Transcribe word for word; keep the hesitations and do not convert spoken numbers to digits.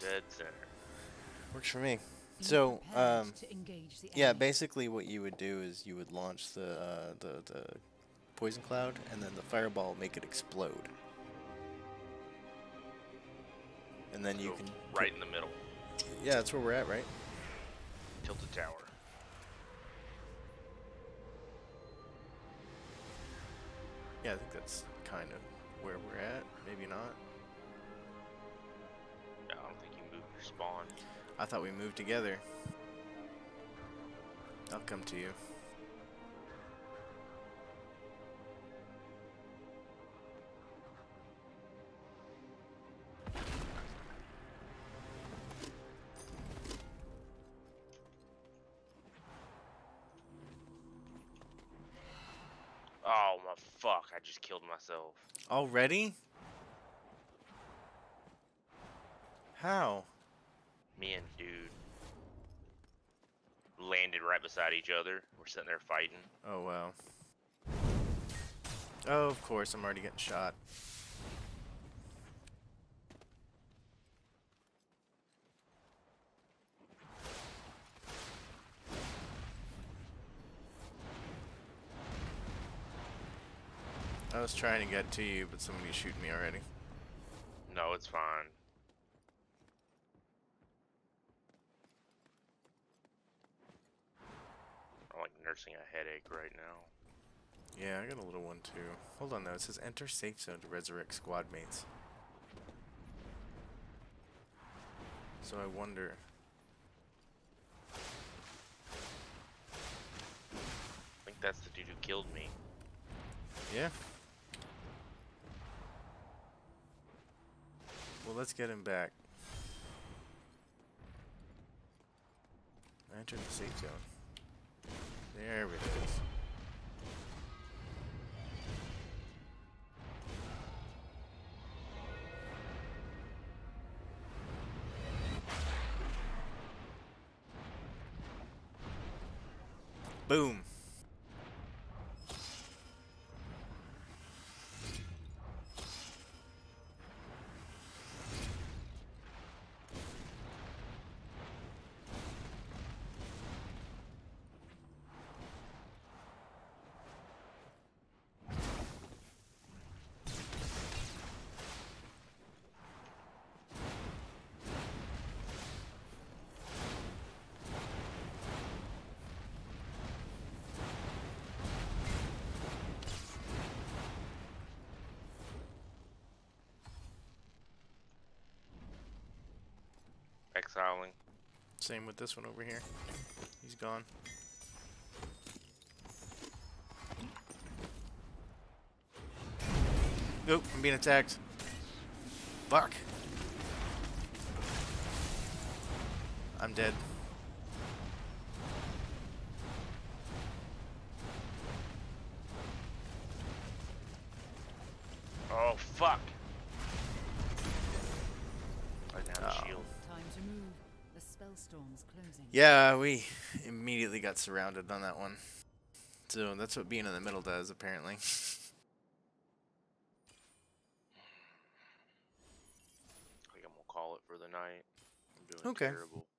Dead center. Works for me. Be So, prepared um, to engage the yeah, enemy. basically what you would do is you would launch the uh, the the poison cloud, and then the fireball will make it explode, and then you Go can right put, in the middle. yeah, that's where we're at, right? Tilted tower. Yeah, I think that's kind of where we're at. Maybe not. I don't think you moved your spawn. I thought we moved together. I'll come to you. Oh my fuck! I just killed myself. Already? How? Me and dude landed right beside each other. We're sitting there fighting. Oh, wow. Oh, of course, I'm already getting shot. I was trying to get to you, but somebody's shooting me already. No, it's fine. I'm like nursing a headache right now. Yeah, I got a little one too. Hold on though, it says enter safe zone to resurrect squad mates. So I wonder. I think that's the dude who killed me. Yeah. Well, let's get him back. Enter the safe zone. There it is. Boom. Exiling. Same with this one over here. He's gone. Nope, I'm being attacked. Fuck. I'm dead. Oh fuck! I down Oh. shield. Time to move. The spell storm's closing. Yeah, we immediately got surrounded on that one. So that's what being in the middle does, apparently. I think I'm gonna call it for the night. I'm doing Okay. terrible.